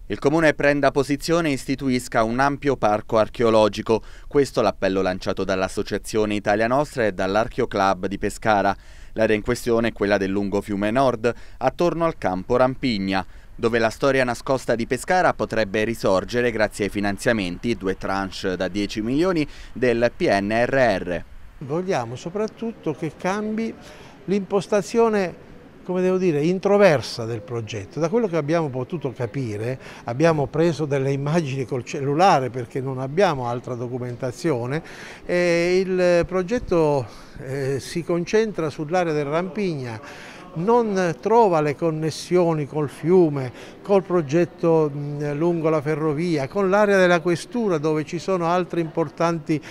Il Comune prenda posizione e istituisca un ampio parco archeologico. Questo l'appello lanciato dall'Associazione Italia Nostra e dall'Archeoclub di Pescara. L'area in questione è quella del lungo fiume Nord, attorno al campo Rampigna, dove la storia nascosta di Pescara potrebbe risorgere grazie ai finanziamenti, 2 tranche da 10 milioni, del PNRR. Vogliamo soprattutto che cambi l'impostazione, come devo dire, introversa del progetto. Da quello che abbiamo potuto capire, abbiamo preso delle immagini col cellulare perché non abbiamo altra documentazione, e il progetto si concentra sull'area del Rampigna, non trova le connessioni col fiume, col progetto lungo la ferrovia, con l'area della questura dove ci sono altri importanti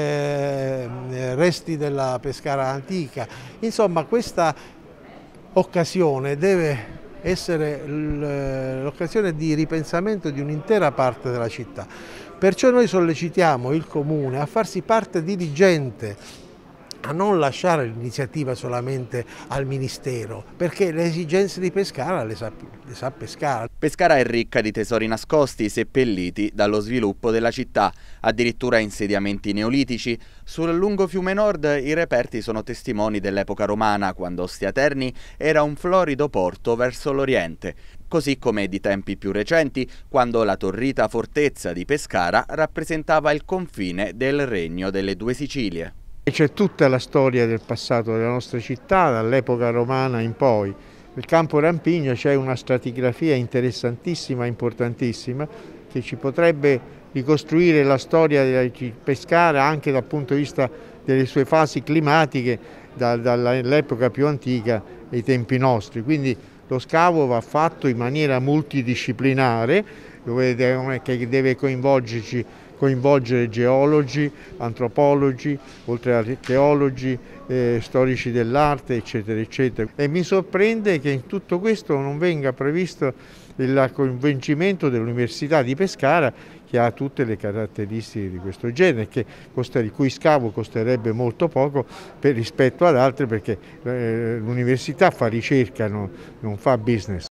resti della Pescara antica. Insomma, questa occasione deve essere l'occasione di ripensamento di un'intera parte della città. Perciò noi sollecitiamo il Comune a farsi parte diligente, a non lasciare l'iniziativa solamente al Ministero, perché le esigenze di Pescara le sa Pescara. Pescara è ricca di tesori nascosti, seppelliti dallo sviluppo della città, addirittura insediamenti neolitici. Sul lungo fiume Nord i reperti sono testimoni dell'epoca romana, quando Ostia Terni era un florido porto verso l'Oriente, così come di tempi più recenti, quando la torrita fortezza di Pescara rappresentava il confine del Regno delle Due Sicilie. C'è tutta la storia del passato della nostra città, dall'epoca romana in poi. Nel campo Rampigna c'è una stratigrafia interessantissima, importantissima, che ci potrebbe ricostruire la storia di Pescara anche dal punto di vista delle sue fasi climatiche, dall'epoca più antica ai tempi nostri. Quindi lo scavo va fatto in maniera multidisciplinare, che deve coinvolgere geologi, antropologi, oltre a archeologi, storici dell'arte, eccetera, eccetera. E mi sorprende che in tutto questo non venga previsto il coinvolgimento dell'Università di Pescara, che ha tutte le caratteristiche di questo genere, il cui scavo costerebbe molto poco rispetto ad altre, perché l'università fa ricerca, non fa business.